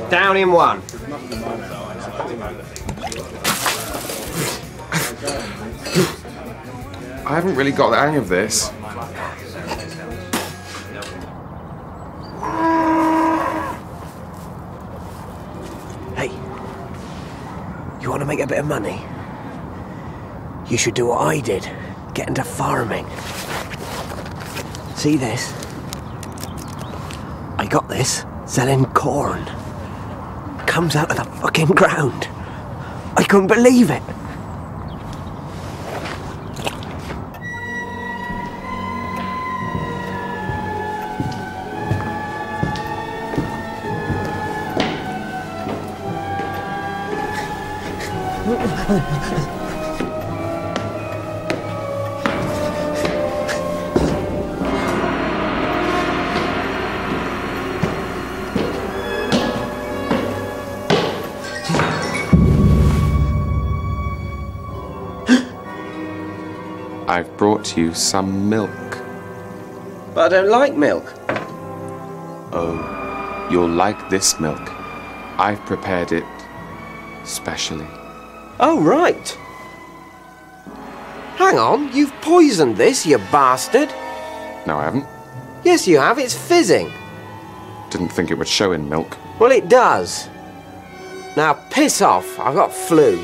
Down in one. I haven't really got the hang of this. Hey, you want to make a bit of money? You should do what I did. Get into farming. See this? I got this selling corn. Comes out of the fucking ground. I couldn't believe it. I've brought you some milk. But I don't like milk. Oh, you'll like this milk. I've prepared it specially. Oh, right. Hang on, you've poisoned this, you bastard. No, I haven't. Yes, you have. It's fizzing. Didn't think it would show in milk. Well, it does. Now, piss off. I've got flu.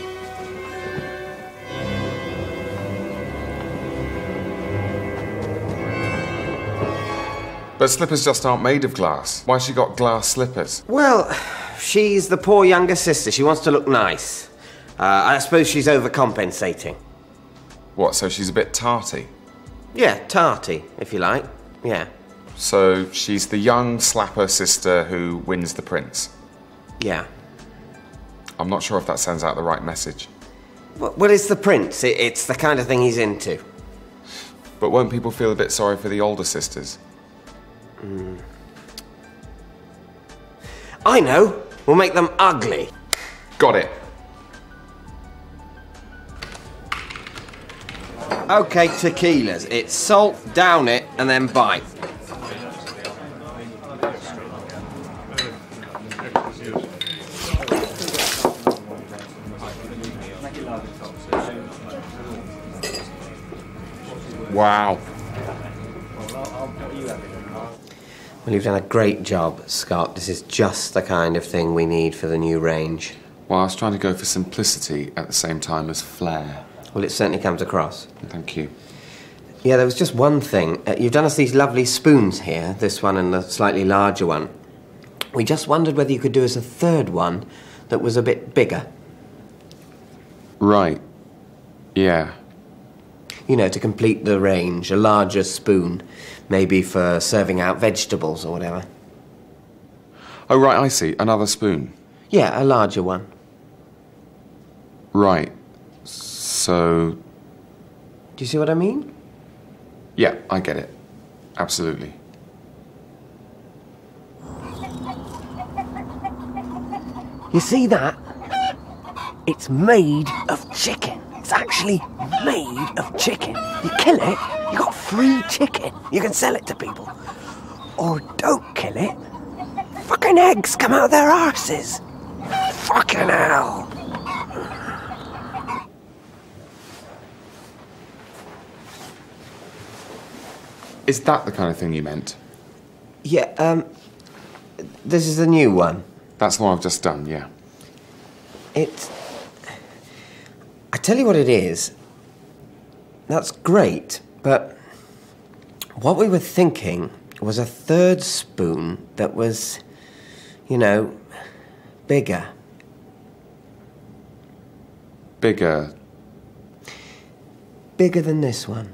But slippers just aren't made of glass. Why's she got glass slippers? Well, she's the poor younger sister. She wants to look nice. I suppose she's overcompensating. What, so she's a bit tarty? Yeah, tarty, if you like. Yeah. So she's the young slapper sister who wins the prince? Yeah. I'm not sure if that sends out the right message. Well, it's the prince. It's the kind of thing he's into. But won't people feel a bit sorry for the older sisters? I know. We'll make them ugly. Got it. Okay, tequilas. It's salt, down it, and then bite. Wow. Well, you've done a great job, Scott. This is just the kind of thing we need for the new range. Well, I was trying to go for simplicity at the same time as flair. Well, it certainly comes across. Thank you. Yeah, there was just one thing. You've done us these lovely spoons here, this one and the slightly larger one. We just wondered whether you could do us a third one that was a bit bigger. Right. Yeah. You know, to complete the range, a larger spoon, maybe for serving out vegetables or whatever. Oh, right, I see. Another spoon. Yeah, a larger one. Right. So... Do you see what I mean? Yeah, I get it. Absolutely. You see that? It's made of chicken. It's actually made of chicken. You kill it, you got free chicken. You can sell it to people. Or don't kill it, fucking eggs come out of their arses. Fucking hell. Is that the kind of thing you meant? Yeah, this is the new one. That's the one I've just done, yeah. I tell you what it is. That's great, but what we were thinking was a third spoon that was, you know, bigger. Bigger? Bigger than this one.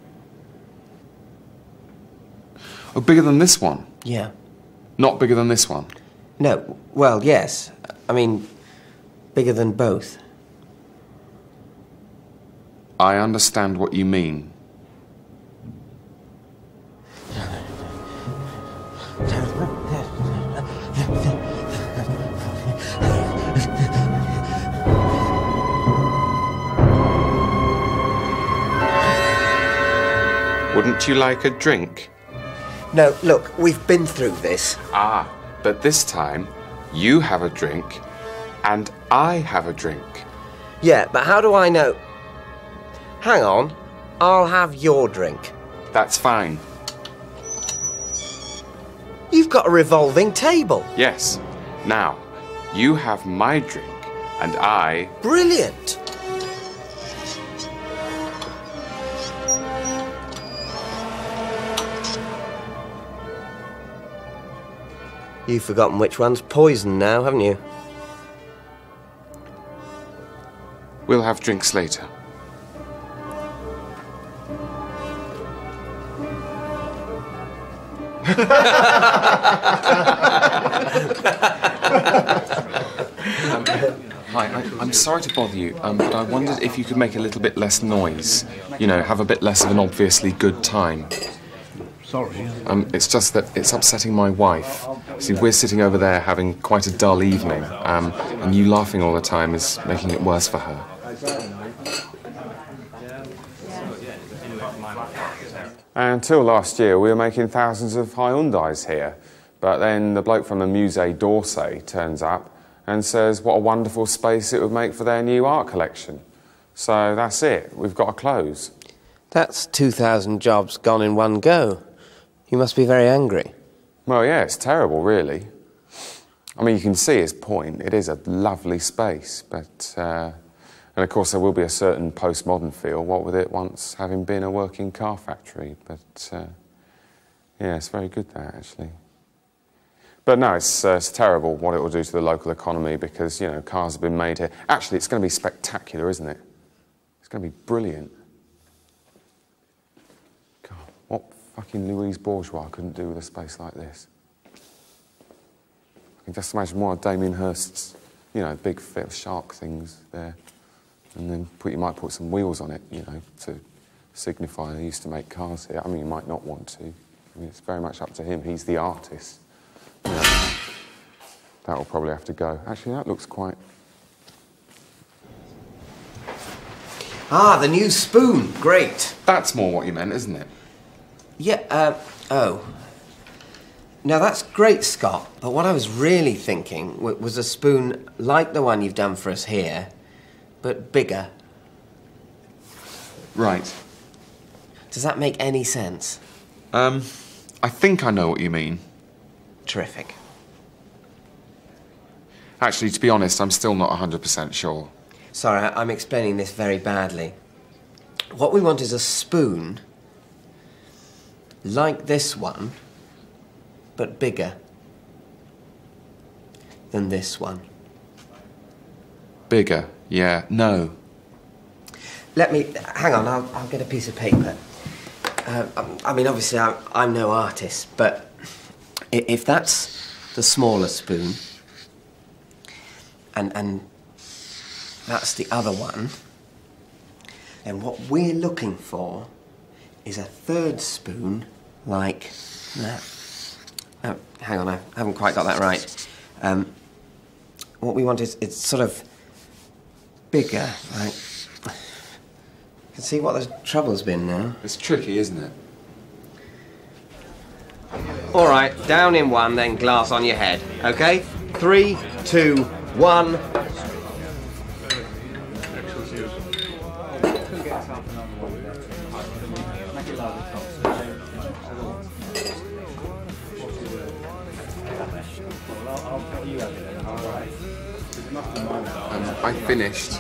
Oh, bigger than this one? Yeah. Not bigger than this one? No, well, yes. I mean, bigger than both. I understand what you mean. Wouldn't you like a drink? No, look, we've been through this. Ah, but this time, You have a drink, and I have a drink. Yeah, but how do I know? Hang on. I'll have your drink. That's fine. You've got a revolving table. Yes. Now, you have my drink, and I... Brilliant. You've forgotten which one's poison now, haven't you? We'll have drinks later. Hi, I'm sorry to bother you, but I wondered if you could make a little bit less noise. You know, have a bit less of an obviously good time. Sorry. It's just that it's upsetting my wife. See, we're sitting over there having quite a dull evening, and you laughing all the time is making it worse for her. Until last year, we were making thousands of Hyundais here, but then the bloke from the Musée d'Orsay turns up and says what a wonderful space it would make for their new art collection. So that's it. We've got to close. That's 2,000 jobs gone in one go. You must be very angry. Well, yeah, it's terrible, really. I mean, you can see his point. It is a lovely space, but... and of course, there will be a certain postmodern feel, what with it once having been a working car factory. But, yeah, it's very good, that, actually. But no, it's terrible what it will do to the local economy because, you know, cars have been made here. Actually, it's going to be spectacular, isn't it? It's going to be brilliant. God, what fucking Louise Bourgeois couldn't do with a space like this? I can just imagine one of Damien Hirst's, you know, big shark things there. And then you might put some wheels on it, you know, to signify they used to make cars here. I mean, you might not want to. I mean, it's very much up to him. He's the artist. You know, that will probably have to go. Actually, that looks quite... Ah, the new spoon. Great. That's more what you meant, isn't it? Yeah, oh. Now, that's great, Scott, but what I was really thinking was a spoon like the one you've done for us here, but bigger. Right. Does that make any sense? I think I know what you mean. Terrific. Actually, to be honest, I'm still not 100% sure. Sorry, I'm explaining this very badly. What we want is a spoon like this one, but bigger than this one. Bigger, yeah, no. Let me... Hang on, I'll get a piece of paper. I mean, obviously, I'm no artist, but if that's the smaller spoon, and that's the other one, then what we're looking for is a third spoon like that. Oh, hang on, I haven't quite got that right. What we want is it's sort of bigger, like... You can see what the trouble's been now. It's tricky, isn't it? All right, down in one, then glass on your head, okay? 3, 2, 1. I finished.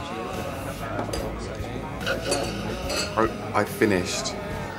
I finished.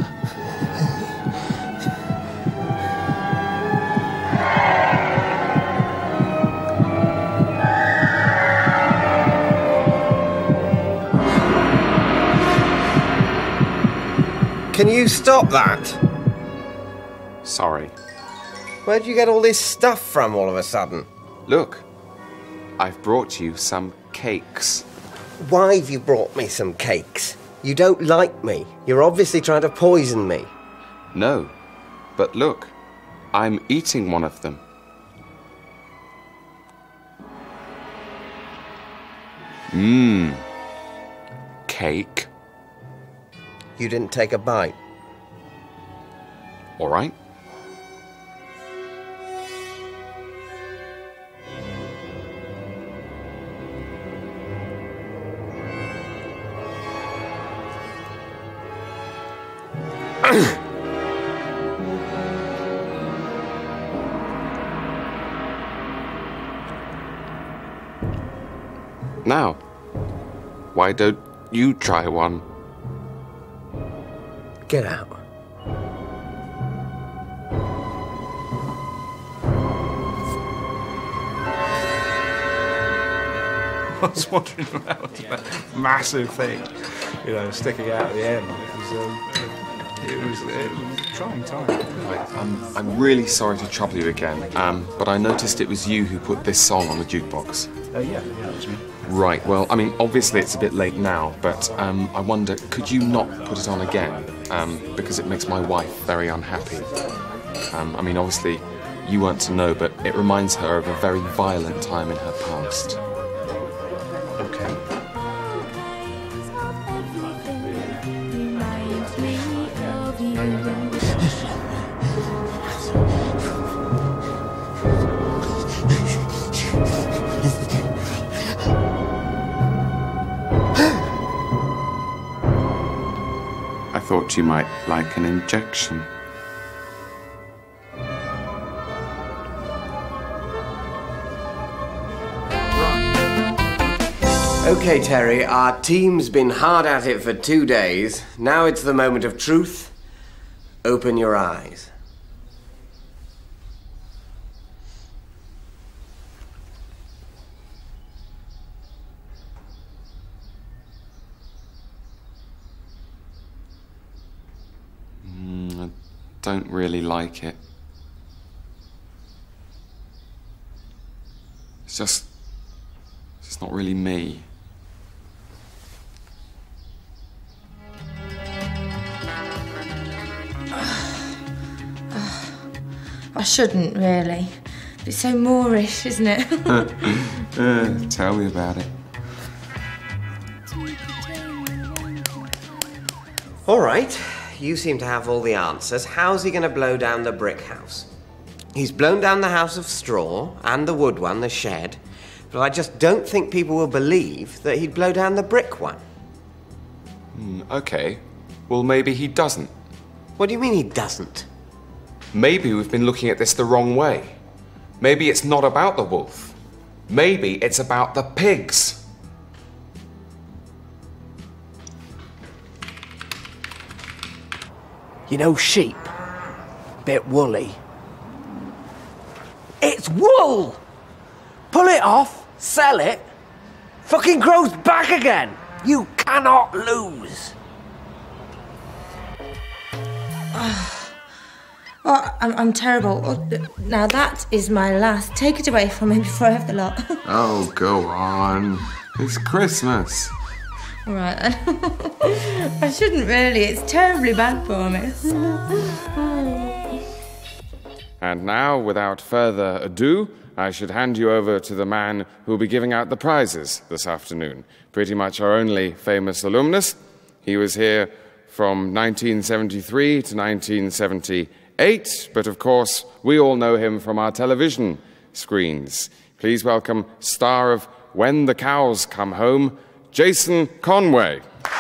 Can you stop that? Sorry. Where'd you get all this stuff from all of a sudden? Look, I've brought you some cakes. Why have you brought me some cakes? You don't like me. You're obviously trying to poison me. No, but look, I'm eating one of them. Mmm. Cake. You didn't take a bite. All right. Now, why don't you try one? Get out. I was wondering about that massive thing, you know, sticking out at the end. It was a trying time. Right, I'm really sorry to trouble you again, but I noticed it was you who put this song on the jukebox. Yeah, it was me. Right, well, I mean, obviously it's a bit late now, but I wonder, could you not put it on again? Because it makes my wife very unhappy. I mean, obviously, you weren't to know, but it reminds her of a very violent time in her past. Okay. I thought you might like an injection. Okay, Terry, our team's been hard at it for 2 days. Now it's the moment of truth. Open your eyes. I don't really like it. It's just not really me. I shouldn't really. It's so Moorish, isn't it? Tell me about it. All right, you seem to have all the answers. How's he going to blow down the brick house? He's blown down the house of straw and the wood one, the shed, but I just don't think people will believe that he'd blow down the brick one. Okay, well maybe he doesn't. What do you mean he doesn't? Maybe we've been looking at this the wrong way. Maybe it's not about the wolf. Maybe it's about the pigs. You know sheep? Bit woolly. It's wool! Pull it off, sell it, fucking grows back again. You cannot lose. Oh, I'm terrible. Oh, now that is my last. Take it away from me before I have the lot. Oh, go on. It's Christmas. All right, then. I shouldn't really. It's terribly bad for me. And now, without further ado, I should hand you over to the man who will be giving out the prizes this afternoon. Pretty much our only famous alumnus. He was here from 1973 to 1978, but of course, we all know him from our television screens. Please welcome star of When the Cows Come Home, Jason Conway.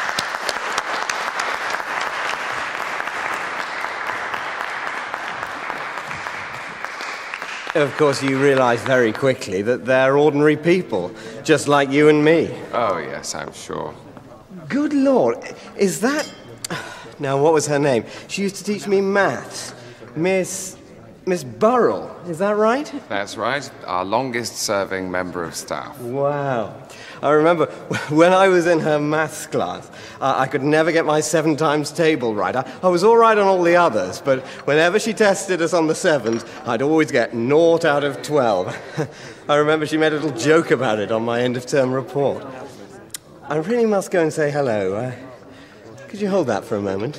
Of course, you realise very quickly that they're ordinary people, just like you and me. Oh, yes, I'm sure. Good Lord, is that... Now, what was her name? She used to teach me maths. Miss Burrell, is that right? That's right, our longest-serving member of staff. Wow. I remember when I was in her maths class, I could never get my 7 times table right. I was all right on all the others, but whenever she tested us on the 7s, I'd always get 0 out of 12. I remember she made a little joke about it on my end-of-term report. I really must go and say hello. Could you hold that for a moment?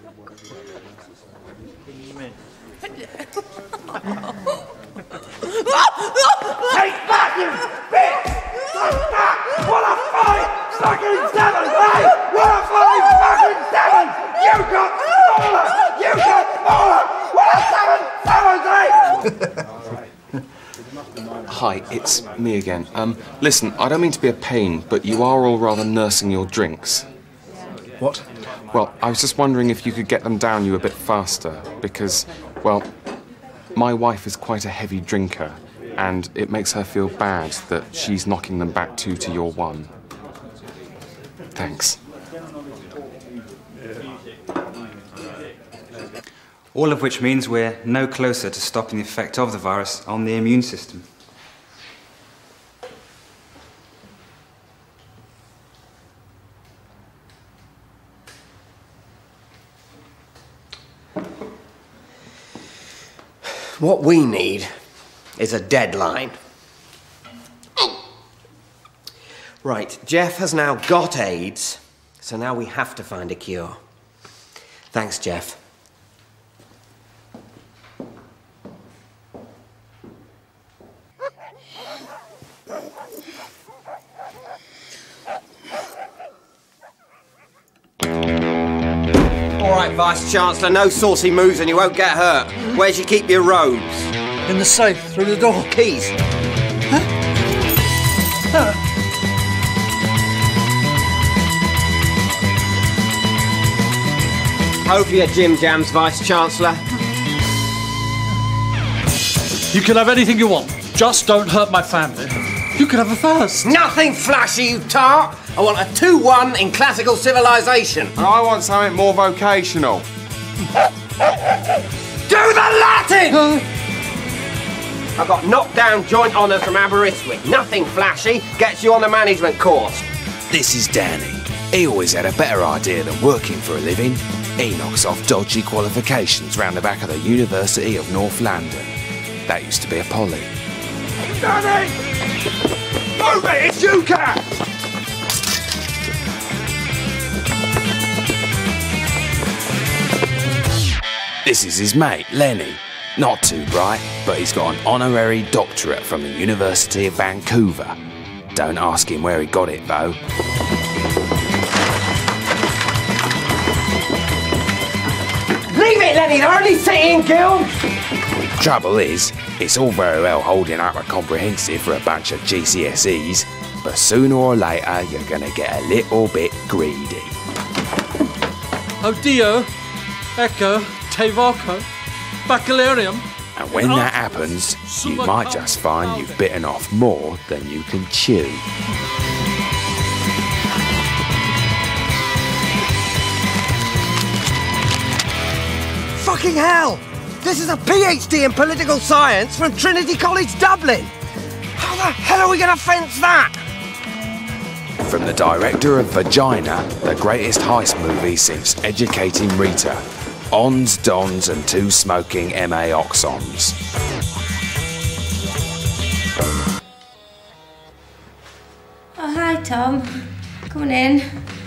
Take that, you bitch! Take that! What a 5 fucking 7s, eh? What a 5 fucking 7s! You got smaller! You got smaller! What a 7 7s, eh? Hi, it's me again. Listen, I don't mean to be a pain, but you are all rather nursing your drinks. What? Well, I was just wondering if you could get them down you a bit faster, because, well, my wife is quite a heavy drinker, and it makes her feel bad that she's knocking them back 2 to your 1. Thanks. All of which means we're no closer to stopping the effect of the virus on the immune system. What we need is a deadline. Right, Jeff has now got AIDS, so now we have to find a cure. Thanks, Jeff. All right, Vice-Chancellor, no saucy moves and you won't get hurt. Where'd you keep your robes? In the safe, through the door. Keys. Hope your Jim Jams, Vice-Chancellor. You can have anything you want. Just don't hurt my family. You can have a first. Nothing flashy, you tart. I want a 2-1 in classical civilization. And I want something more vocational. Do the Latin! I got knockdown joint honours from Aberystwyth. Nothing flashy, gets you on the management course. This is Danny. He always had a better idea than working for a living. He knocks off dodgy qualifications round the back of the University of North London. That used to be a poly. Danny! Move it, it's you, cat! This is his mate, Lenny. Not too bright, but he's got an honorary doctorate from the University of Vancouver. Don't ask him where he got it, though. Leave it, Lenny, they're only sitting guild. Trouble is, it's all very well holding up a comprehensive for a bunch of GCSEs, but sooner or later you're gonna get a little bit greedy. Odio, Echo, Tevoco, Bacalarium. And when that happens, you might just find you've bitten off more than you can chew. Fucking hell! This is a PhD in political science from Trinity College Dublin. How the hell are we gonna fence that? From the director of Vagina, the greatest heist movie since Educating Rita. Ons, Dons and 2 smoking MA Oxons. Oh, hi, Tom. Come on in.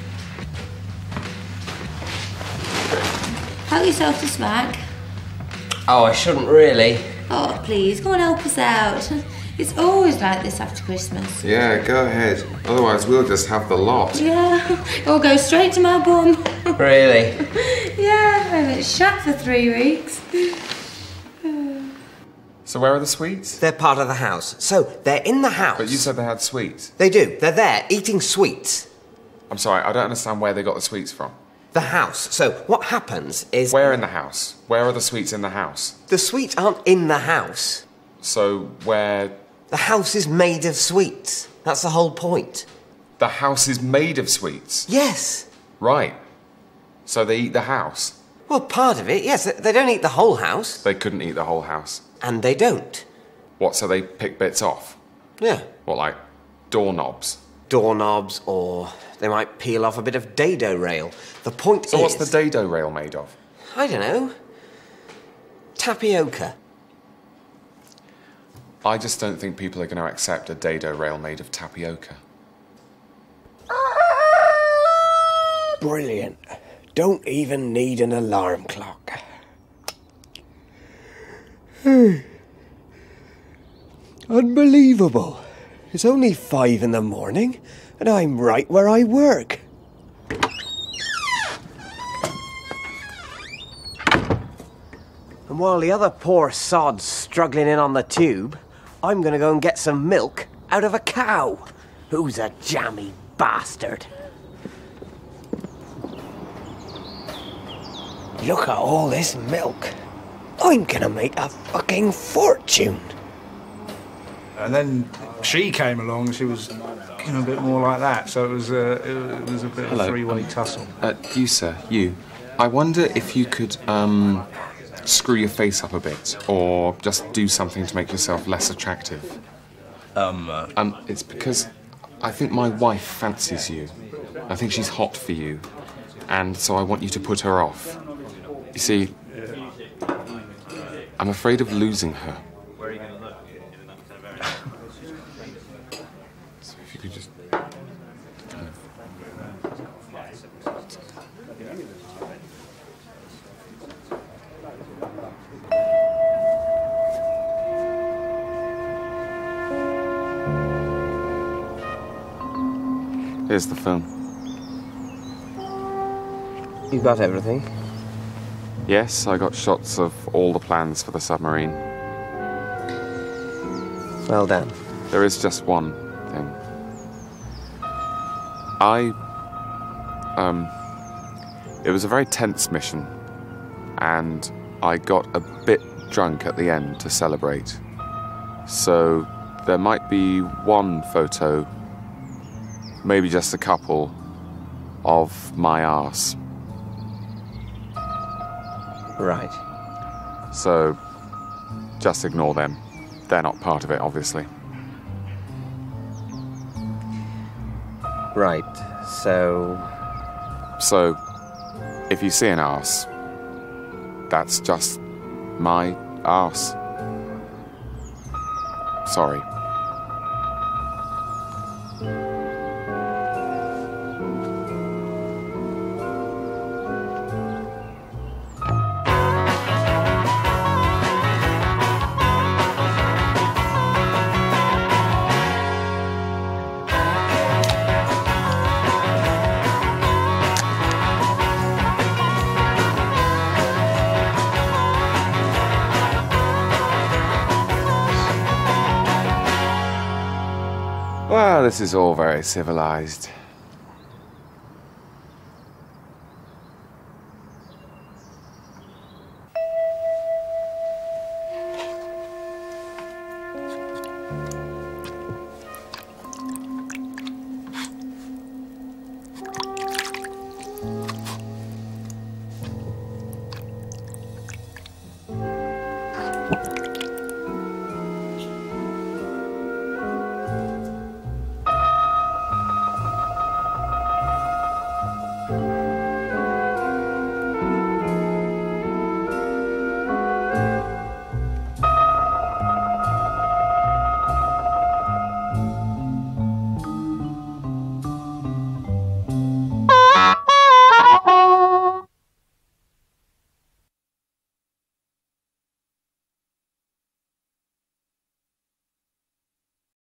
Help yourself to smack. Oh, I shouldn't really. Oh, please, go and help us out. It's always like this after Christmas. Yeah, go ahead. Otherwise, we'll just have the lot. Yeah, it'll go straight to my bum. Really? Yeah, I haven't shat for 3 weeks. So where are the sweets? They're part of the house. So, they're in the house. But you said they had sweets. They do. They're there, eating sweets. I'm sorry, I don't understand where they got the sweets from. The house. So, what happens is... Where in the house? Where are the sweets in the house? The sweets aren't in the house. So where... The house is made of sweets. That's the whole point. The house is made of sweets? Yes. Right. So they eat the house? Well, part of it, yes. They don't eat the whole house. They couldn't eat the whole house? And they don't. What, so they pick bits off? Yeah. What, like doorknobs? Doorknobs, or they might peel off a bit of dado rail. The point is... So what's the dado rail made of? I don't know. Tapioca. I just don't think people are going to accept a dado rail made of tapioca. Brilliant. Don't even need an alarm clock. Unbelievable. It's only 5 in the morning, and I'm right where I work. And while the other poor sod's struggling in on the tube, I'm gonna go and get some milk out of a cow. Who's a jammy bastard? Look at all this milk. I'm gonna make a fucking fortune. And then she came along. She was a bit more like that. So it was a bit of a three-way tussle. You, sir, you. I wonder if you could screw your face up a bit, or just do something to make yourself less attractive. It's because I think my wife fancies you. I think she's hot for you, and so I want you to put her off. You see, I'm afraid of losing her. So if you could just kind of... Here's the film. You got everything? Yes, I got shots of all the plans for the submarine. Well done. There is just one thing. It was a very tense mission, and I got a bit drunk at the end to celebrate. So there might be one photo, maybe just a couple, of my arse. Right. So just ignore them. They're not part of it, obviously. Right, so... So, if you see an arse, that's just my arse. Sorry. Well, this is all very civilized.